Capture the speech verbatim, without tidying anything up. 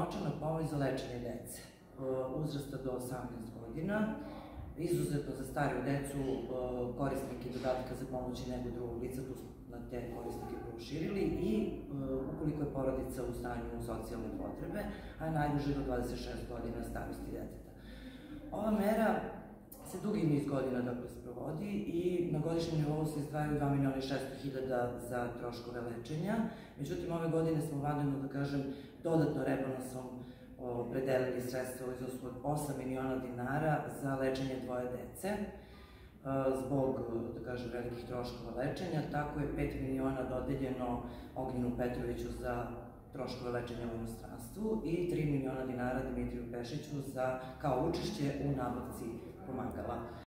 novčana pomoć za lečenje dece uzrasta do osamnaest godina, izuzetno za stariju decu, korisnike dodatka za pomoć i negu drugog lica, tu smo na te korisnike proširili, i ukoliko je porodica u stanju socijalne potrebe, a najduže do dvadeset šest godina starosti deteta. Ova mera se dugi niz godina sprovodi i na godišnjem nivou se izdvajaju dva miliona i šesto hiljada za troškove lečenja. Međutim, ove godine smo vanredno, da kažem, dodatno rebalansom opredelili sredstva u iznosu od osam miliona dinara za lečenje dvoje dece zbog, da kažem, velikih troškova lečenja. Tako je pet miliona dodeljeno Ognjenu Petroviću za troškove lečenja u inostranstvu i tri miliona dinara Dimitriju Pešiću kao učešće u nabavci pomagala.